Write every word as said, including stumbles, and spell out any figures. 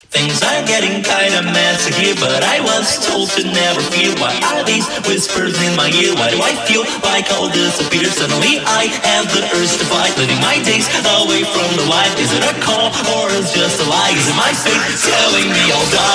Things are getting kinda messy here, but I was told to never fear. Why are these whispers in my ear? Why do I feel like all disappears? Suddenly I have the urge to fight, living my days away from the light. Is it a call or is it just a lie? Is it my fate telling me I'll die?